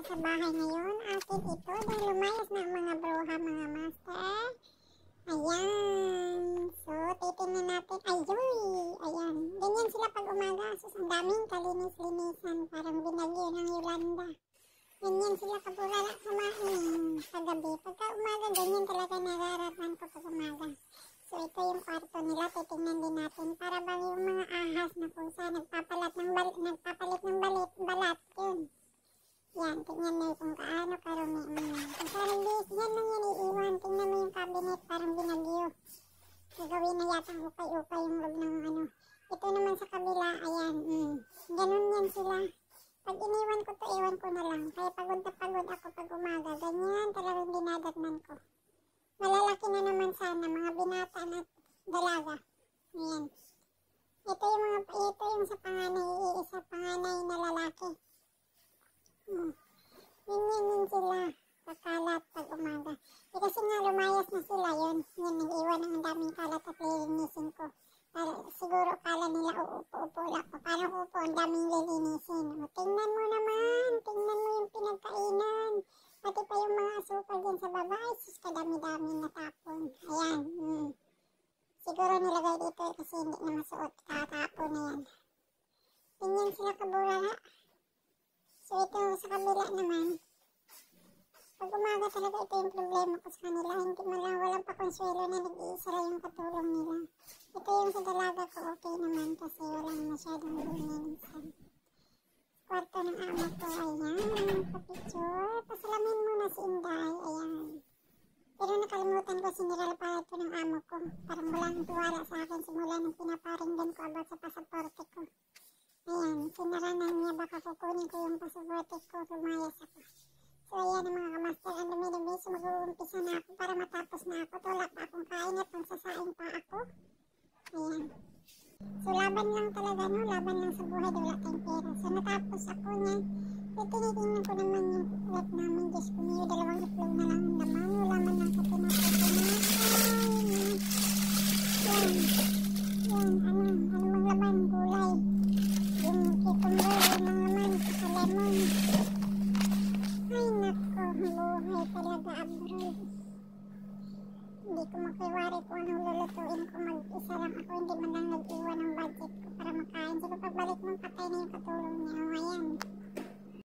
sa bahay ngayon. Akin ito dahil lumayas na ang mga bruha, mga master. Ayan. So, titingnan natin. Ayan. Ganyan sila pag umaga. So, ang daming kalinis-linisan. Parang binagyo ng Yolanda. Ganyan sila kabulala kumain kagabi. Pagka umaga, ganyan talaga nararapan ko pag umaga. So, ito yung kwarto nila. Titingnan din natin. Para bang yung mga ahas na pusa nagpapalit ng balat. Yun. Yan, tingnan mo kung kaano karumi. Kung parang yan lang yan iiwan. Tingnan mo yung cabinet, parang binagyo. Gagawin na yata ukay-ukay yung loob ng ano. Ito naman sa kabila, ayan. Ganun yan sila. Pag iniwan ko to, iwan ko na lang. Kaya pagod na pagod ako pag umaga. Ganyan talagang dinadatnan ko. Malalaki na naman sana, mga binata na dalaga. Ayan. Ito yung sa panganay, iisa panganay na lalaki. Ganyan sila kakalat pag umaga. Kasi nga lumayas na sila yun. Yan, nag-iwan ng daming kalat at lilinisin ko. Siguro kala nila uupo-upo lang. Paano upo, ang daming lilinisin. Tingnan mo naman. Tingnan mo yung pinagkainan. Pati pa yung mga asukal dyan sa baba. Ay, sus, kadami-dami natapon. Ayan. Siguro nilagay dito kasi hindi na masuot. Tatapon na yan. Tingnan sila kabulala. So, ito sa kabila naman. Pag umaga talaga ito yung problema ko sa kanila. Hindi man lang, walang pakonsuelo na nag-iisa lang yung katulong nila. Ito yung sa dalaga ko, okay naman kasi walang masyadong linisan. Kwarto ng amo ko, ayan, kapicture. Pasalamin muna si Inday, ayan. Pero nakalimutan ko, siniral pala ito ng amo ko. Parang walang tuwala sa akin simula nung pinaparinggan ko about sa pasaporte ko. Ayan, sinaranan niya, baka kukunin ko yung pasaporte ko, lumayas ako. So ayan ang mga kamaster, ang dumi-dumi, so mag-uumpisa na ako para matapos na ako. Wala pa akong kain at magsasain pa ako. Ayan. So laban lang talaga, no? Laban lang sa buhay, wala tayong pera. So natapos ako niya. So tinitingnan ko naman yung ulat namin. Diyos ko niyo, 2 itlog na lang ang laman. Wala man lang sa tinapos. Yan. Yan, ano mang laman, gulay. Yung cucumber, yun ang laman, sa lemon. Ay nako, buhay talaga abroad. Hindi ko makiwari kung anong lulutuin ko. Mag-isa lang ako, hindi man lang nag-iwan ng budget ko para makain. So pagbalik mong patay na yung katulong niya. Ayan.